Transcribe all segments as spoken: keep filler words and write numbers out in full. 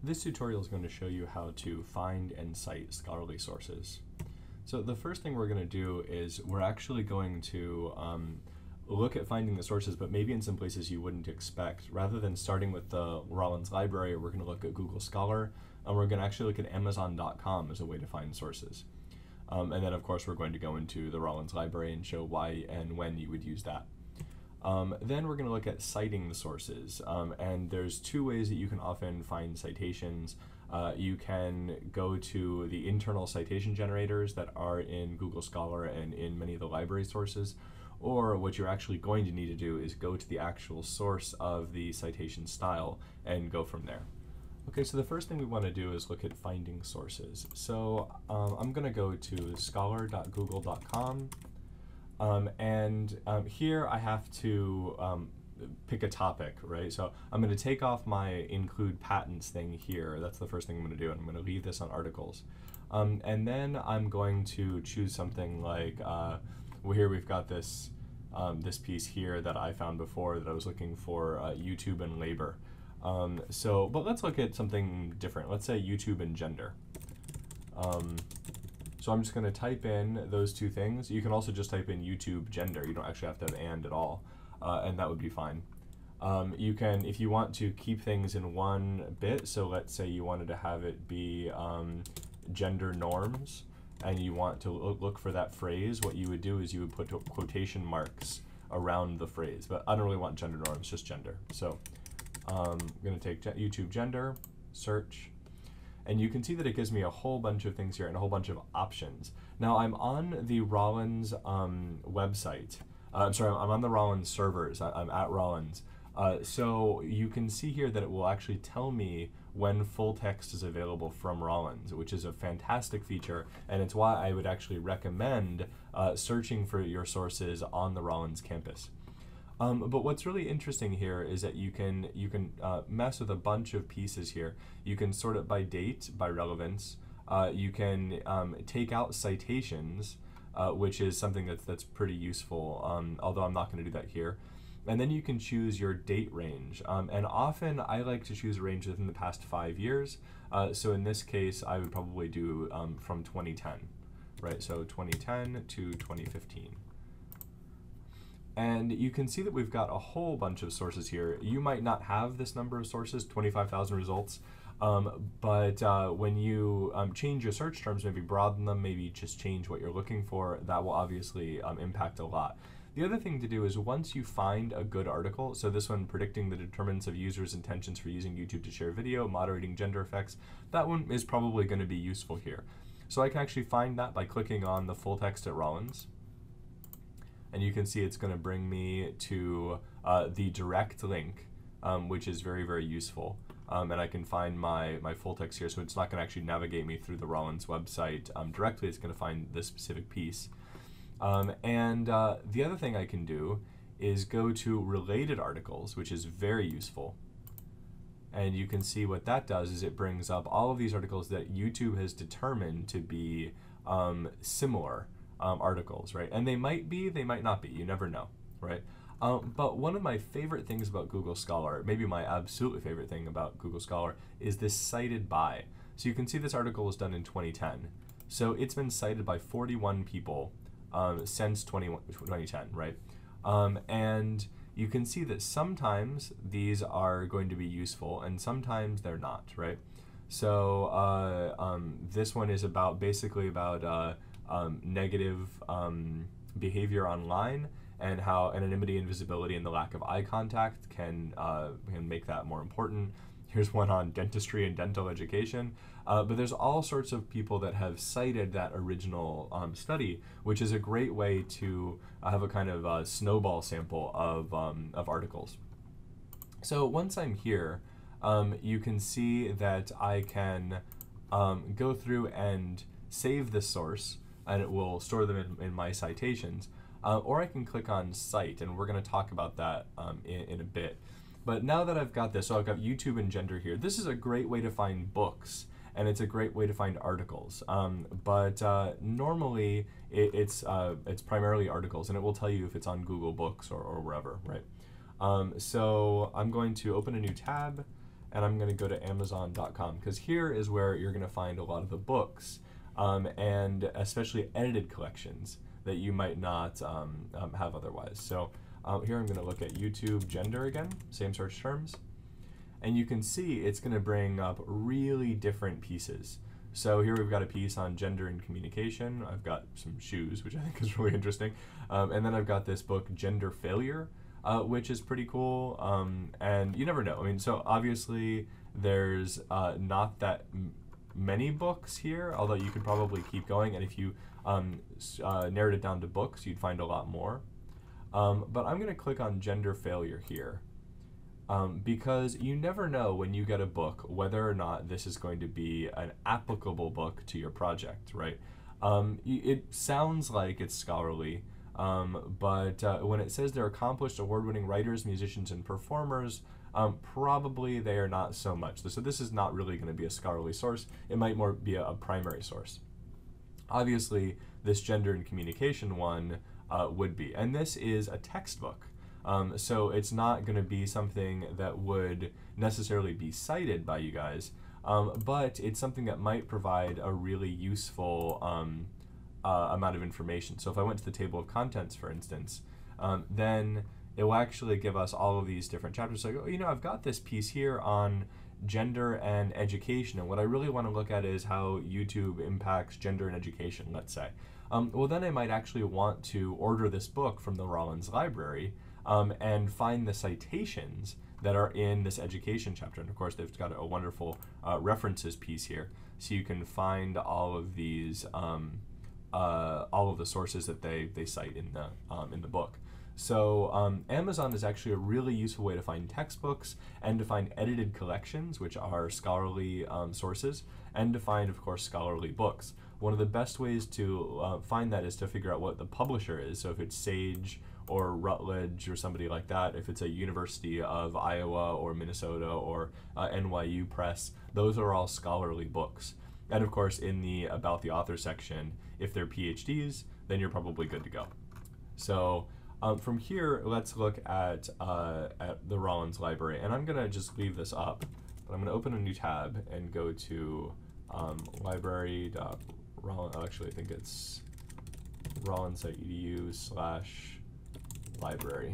This tutorial is going to show you how to find and cite scholarly sources. So the first thing we're going to do is we're actually going to um, look at finding the sources, but maybe in some places you wouldn't expect. Rather than starting with the Rollins Library, we're going to look at Google Scholar, and we're going to actually look at Amazon dot com as a way to find sources. Um, and then of course we're going to go into the Rollins Library and show why and when you would use that. Um, then we're going to look at citing the sources, um, and there's two ways that you can often find citations. Uh, you can go to the internal citation generators that are in Google Scholar and in many of the library sources, or what you're actually going to need to do is go to the actual source of the citation style and go from there. Okay, so the first thing we want to do is look at finding sources. So um, I'm going to go to scholar dot google dot com. Um, and um, here I have to um, pick a topic, right? So I'm going to take off my include patents thing here. That's the first thing I'm going to do, and I'm going to leave this on articles. Um, and then I'm going to choose something like, uh, well, here we've got this, um, this piece here that I found before that I was looking for, uh, YouTube and labor. Um, so, but let's look at something different. Let's say YouTube and gender. Um, So I'm just going to type in those two things. You can also just type in YouTube gender. You don't actually have to have and at all, uh, and that would be fine. Um, you can, if you want to keep things in one bit, so let's say you wanted to have it be um, gender norms, and you want to look for that phrase, what you would do is you would put quotation marks around the phrase. But I don't really want gender norms, just gender. So um, I'm going to take YouTube gender, search. And you can see that it gives me a whole bunch of things here and a whole bunch of options. Now I'm on the Rollins um, website. Uh, I'm sorry, I'm on the Rollins servers. I, I'm at Rollins. Uh, so you can see here that it will actually tell me when full text is available from Rollins, which is a fantastic feature, and it's why I would actually recommend uh, searching for your sources on the Rollins campus. Um, but what's really interesting here is that you can you can uh, mess with a bunch of pieces here. You can sort it by date, by relevance. Uh, you can um, take out citations, uh, which is something that's that's pretty useful. Um, although I'm not going to do that here. And then you can choose your date range. Um, and often I like to choose a range within the past five years. Uh, so in this case, I would probably do um, from twenty ten, right? So twenty ten to twenty fifteen. And you can see that we've got a whole bunch of sources here. You might not have this number of sources, twenty-five thousand results, um, but uh, when you um, change your search terms, maybe broaden them, maybe just change what you're looking for, that will obviously um, impact a lot. The other thing to do is once you find a good article, so this one, predicting the determinants of users' intentions for using YouTube to share video, moderating gender effects, that one is probably going to be useful here. So I can actually find that by clicking on the full text at Rollins. And you can see it's going to bring me to uh, the direct link, um, which is very, very useful. Um, and I can find my, my full text here, so it's not going to actually navigate me through the Rollins website um, directly. It's going to find this specific piece. Um, and uh, the other thing I can do is go to related articles, which is very useful. And you can see what that does is it brings up all of these articles that YouTube has determined to be um, similar. Um, articles, right? And they might be, they might not be, you never know, right? Um, but one of my favorite things about Google Scholar, maybe my absolutely favorite thing about Google Scholar, is this cited by. So you can see this article was done in twenty ten. So it's been cited by forty-one people um, since twenty ten, right? Um, and you can see that sometimes these are going to be useful and sometimes they're not, right? So uh, um, this one is about, basically about uh, Um, negative um, behavior online and how anonymity, invisibility, and the lack of eye contact can, uh, can make that more important. Here's one on dentistry and dental education. Uh, but there's all sorts of people that have cited that original um, study, which is a great way to uh, have a kind of uh, snowball sample of, um, of articles. So once I'm here, um, you can see that I can um, go through and save the source, and it will store them in, in my citations. Uh, or I can click on Cite, and we're going to talk about that um, in, in a bit. But now that I've got this, so I've got YouTube and gender here, this is a great way to find books, and it's a great way to find articles. Um, but uh, normally, it, it's, uh, it's primarily articles, and it will tell you if it's on Google Books or, or wherever, right? Um, so I'm going to open a new tab, and I'm going to go to amazon dot com, because here is where you're going to find a lot of the books, um, and especially edited collections that you might not um, um, have otherwise. So um, here I'm going to look at YouTube gender again, same search terms, and you can see it's going to bring up really different pieces. So here we've got a piece on gender and communication. I've got some shoes, which I think is really interesting. Um, and then I've got this book, Gender Failure, uh, which is pretty cool. Um, and you never know. I mean, so obviously there's uh, not that m many books here, although you could probably keep going. And if you um, uh, narrowed it down to books, you'd find a lot more. Um, but I'm going to click on Gender Failure here. Um, because you never know when you get a book whether or not this is going to be an applicable book to your project, right? Um, it sounds like it's scholarly, um, but uh, when it says they're accomplished award-winning writers, musicians, and performers, um, probably they are not so much. So this is not really going to be a scholarly source. It might more be a, a primary source. Obviously, this gender and communication one uh, would be, and this is a textbook. Um, so it's not going to be something that would necessarily be cited by you guys, um, but it's something that might provide a really useful um, uh, amount of information. So if I went to the table of contents, for instance, um, then it will actually give us all of these different chapters. So, oh, you know, I've got this piece here on gender and education, and what I really want to look at is how YouTube impacts gender and education, let's say. Um, well, then I might actually want to order this book from the Rollins Library, Um, and find the citations that are in this education chapter. And of course, they've got a wonderful uh, references piece here, so you can find all of these, um, uh, all of the sources that they they cite in the um, in the book. So um, Amazon is actually a really useful way to find textbooks and to find edited collections, which are scholarly um, sources, and to find, of course, scholarly books. One of the best ways to uh, find that is to figure out what the publisher is. So if it's Sage or Rutledge or somebody like that, if it's a University of Iowa or Minnesota or uh, N Y U Press, those are all scholarly books. And of course, in the About the Author section, if they're PhDs, then you're probably good to go. So um, from here, let's look at, uh, at the Rollins Library. And I'm gonna just leave this up, but I'm gonna open a new tab and go to um, library.rollins, actually I think it's rollins.edu slash library.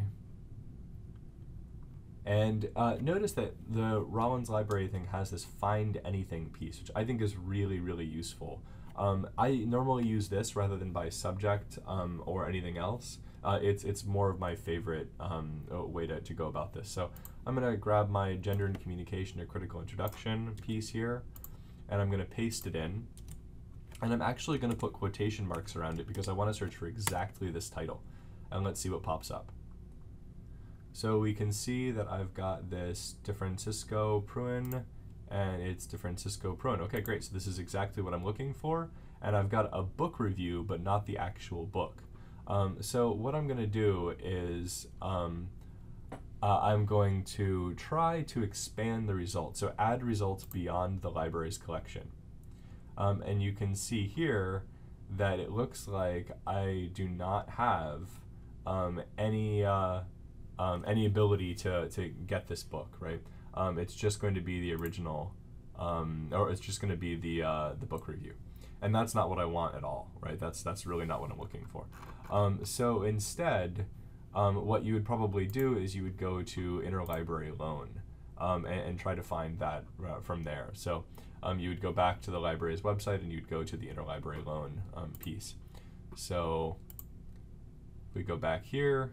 And uh, notice that the Rollins Library thing has this find anything piece, which I think is really, really useful. Um, I normally use this rather than by subject um, or anything else. Uh, it's, it's more of my favorite um, way to, to go about this. So I'm going to grab my Gender and Communication, a Critical Introduction piece here, and I'm going to paste it in. And I'm actually going to put quotation marks around it because I want to search for exactly this title. And let's see what pops up. So we can see that I've got this DeFrancisco Pruin, and it's DeFrancisco Pruin. Okay, great. So this is exactly what I'm looking for. And I've got a book review, but not the actual book. Um, so what I'm going to do is um, uh, I'm going to try to expand the results. So add results beyond the library's collection. Um, and you can see here that it looks like I do not have um, any uh, um, any ability to, to get this book, right? Um, it's just going to be the original, um, or it's just going to be the uh, the book review, and that's not what I want at all, right? That's that's really not what I'm looking for. Um, so instead, um, what you would probably do is you would go to Interlibrary Loan um, and, and try to find that uh, from there. So um, you would go back to the library's website and you'd go to the Interlibrary Loan um, piece. So we go back here.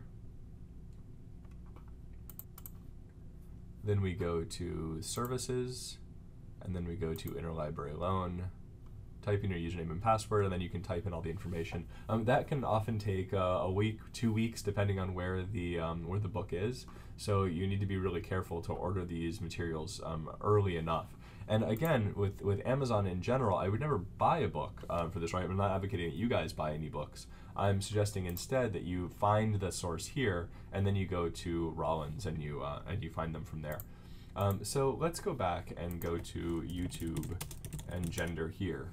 Then we go to Services, and then we go to Interlibrary Loan, type in your username and password, and then you can type in all the information. Um, that can often take uh, a week, two weeks, depending on where the um, where the book is. So you need to be really careful to order these materials um, early enough. And again, with, with Amazon in general, I would never buy a book uh, for this, right? I'm not advocating that you guys buy any books. I'm suggesting instead that you find the source here, and then you go to Rollins and you uh, and you find them from there. Um, so let's go back and go to YouTube and gender here.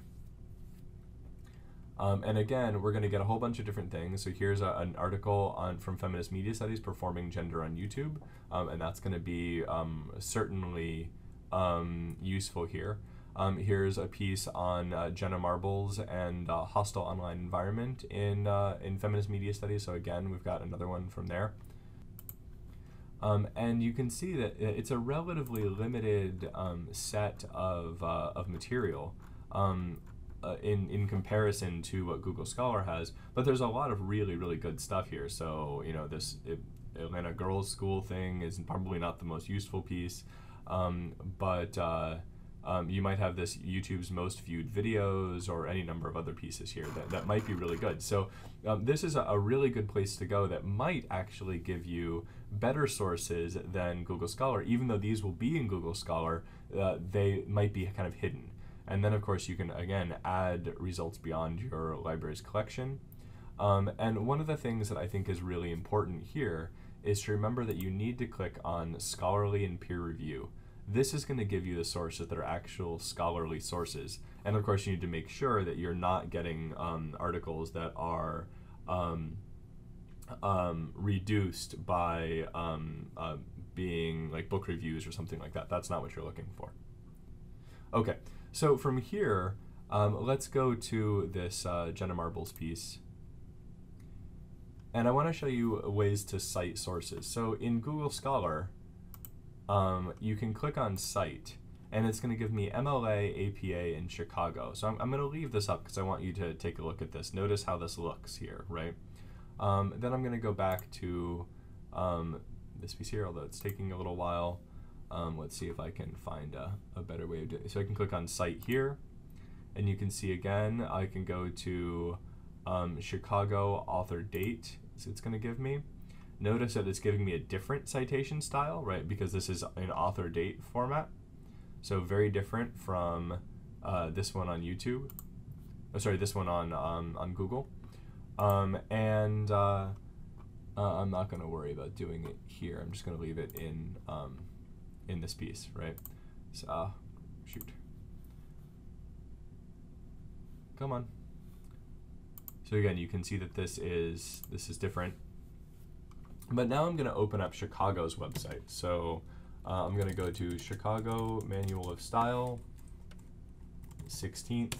Um, and again, we're going to get a whole bunch of different things. So here's a, an article on from Feminist Media Studies, Performing Gender on YouTube, um, and that's going to be um, certainly um, useful here. Um, here's a piece on uh, Jenna Marbles and uh, hostile online environment in, uh, in feminist media studies. So again, we've got another one from there. Um, and you can see that it's a relatively limited um, set of, uh, of material um, uh, in, in comparison to what Google Scholar has, but there's a lot of really, really good stuff here. So, you know, this it, Atlanta Girls School thing is probably not the most useful piece, um, but uh, um, you might have this YouTube's most viewed videos or any number of other pieces here that, that might be really good. So um, this is a, a really good place to go that might actually give you better sources than Google Scholar. Even though these will be in Google Scholar, uh, they might be kind of hidden. And then of course you can again add results beyond your library's collection. Um, and one of the things that I think is really important here is to remember that you need to click on scholarly and peer review. This is going to give you the sources that are actual scholarly sources. And of course you need to make sure that you're not getting um, articles that are um, um, reduced by um, uh, being like book reviews or something like that. That's not what you're looking for. Okay, so from here, um, let's go to this uh, Jenna Marbles piece. And I want to show you ways to cite sources. So in Google Scholar, um, you can click on Cite, and it's going to give me M L A, A P A, and Chicago. So I'm, I'm going to leave this up because I want you to take a look at this. Notice how this looks here, right? Um, then I'm going to go back to um, this piece here, although it's taking a little while. Um, let's see if I can find a, a better way of doing it. So I can click on Cite here, and you can see again, I can go to um, Chicago author date. So it's going to give me. Notice that it's giving me a different citation style, right? Because this is an author date format. So very different from uh, this one on YouTube. Oh, sorry, this one on um, on Google. Um, and uh, uh, I'm not going to worry about doing it here. I'm just going to leave it in um, in this piece, right? So, uh, shoot. Come on. So again, you can see that this is this is different. But now I'm going to open up Chicago's website. So uh, I'm going to go to Chicago Manual of Style, sixteenth.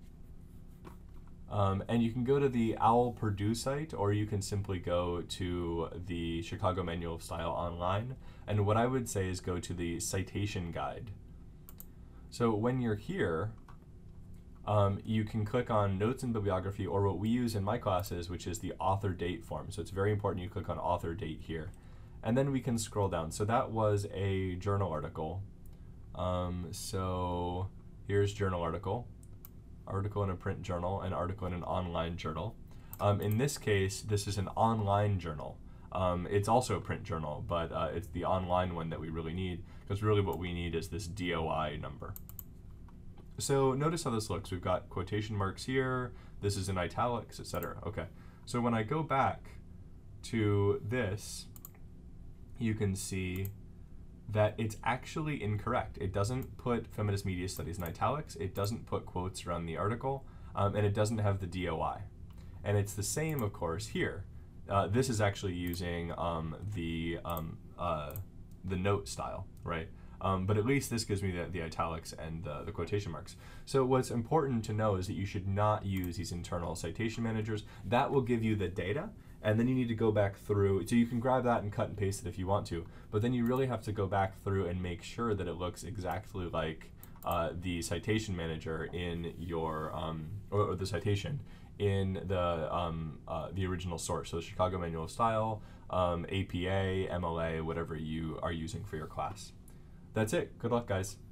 Um, and you can go to the OWL Purdue site, or you can simply go to the Chicago Manual of Style online. And what I would say is go to the citation guide. So when you're here, um, you can click on Notes and Bibliography, or what we use in my classes, which is the author date form. So it's very important you click on author date here. And then we can scroll down. So that was a journal article. Um, so here's journal article. Article in a print journal, and article in an online journal. Um, in this case, this is an online journal. Um, it's also a print journal, but uh, it's the online one that we really need, because really what we need is this D O I number. So notice how this looks. We've got quotation marks here, this is in italics, et cetera. Okay, so when I go back to this, you can see that it's actually incorrect. It doesn't put feminist media studies in italics, it doesn't put quotes around the article, um, and it doesn't have the D O I. And it's the same, of course, here. Uh, this is actually using um, the, um, uh, the note style, right? Um, but at least this gives me the, the italics and the, the quotation marks. So what's important to know is that you should not use these internal citation managers. That will give you the data, and then you need to go back through. So you can grab that and cut and paste it if you want to, but then you really have to go back through and make sure that it looks exactly like uh, the citation manager in your, um, or, or the citation in the, um, uh, the original source. So the Chicago Manual of Style, um, A P A, M L A, whatever you are using for your class. That's it. Good luck, guys.